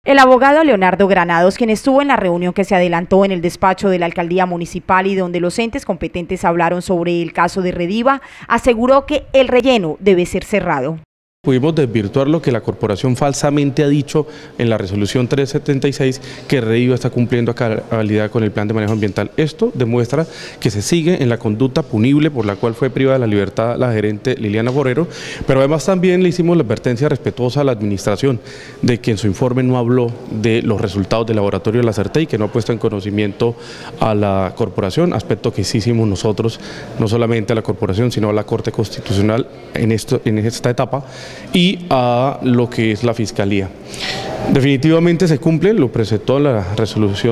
El abogado Leonardo Granados, quien estuvo en la reunión que se adelantó en el despacho de la alcaldía municipal y donde los entes competentes hablaron sobre el caso de Rediva, aseguró que el relleno debe ser cerrado. Pudimos desvirtuar lo que la corporación falsamente ha dicho en la resolución 376, que Rediva está cumpliendo a cabalidad con el plan de manejo ambiental. Esto demuestra que se sigue en la conducta punible por la cual fue privada de la libertad la gerente Liliana Forero, pero además también le hicimos la advertencia respetuosa a la administración de que en su informe no habló de los resultados del laboratorio de la CERTE y que no ha puesto en conocimiento a la corporación, aspecto que sí hicimos nosotros, no solamente a la corporación, sino a la Corte Constitucional en esta etapa, y a lo que es la Fiscalía. Definitivamente se cumple, lo presentó la resolución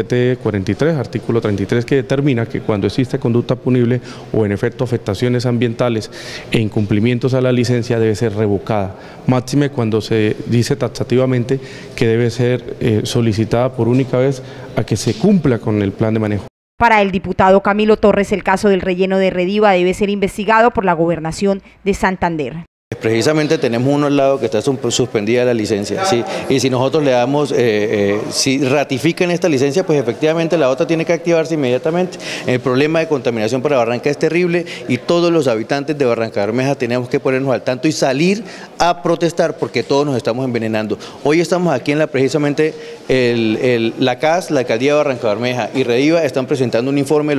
1743, artículo 33, que determina que cuando existe conducta punible o en efecto afectaciones ambientales e incumplimientos a la licencia debe ser revocada, máxime cuando se dice taxativamente que debe ser solicitada por única vez a que se cumpla con el plan de manejo. Para el diputado Camilo Torres, el caso del relleno de Rediva debe ser investigado por la Gobernación de Santander. Precisamente tenemos uno al lado que está suspendida la licencia, ¿sí? Y si nosotros le damos, si ratifican esta licencia, pues efectivamente la otra tiene que activarse inmediatamente. El problema de contaminación para Barranca es terrible y todos los habitantes de Barranca Bermeja tenemos que ponernos al tanto y salir a protestar porque todos nos estamos envenenando. Hoy estamos aquí en precisamente la CAS, la Alcaldía de Barranca Bermeja y Rediva están presentando un informe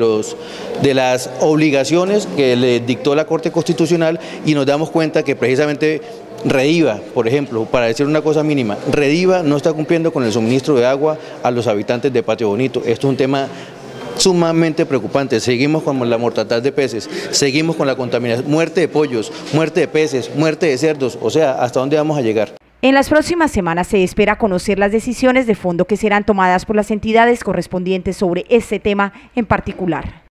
de las obligaciones que le dictó la Corte Constitucional y nos damos cuenta que precisamente Rediva, por ejemplo, para decir una cosa mínima, Rediva no está cumpliendo con el suministro de agua a los habitantes de Patio Bonito. Esto es un tema sumamente preocupante. Seguimos con la mortandad de peces, seguimos con la contaminación, muerte de pollos, muerte de peces, muerte de cerdos, o sea, ¿hasta dónde vamos a llegar? En las próximas semanas se espera conocer las decisiones de fondo que serán tomadas por las entidades correspondientes sobre este tema en particular.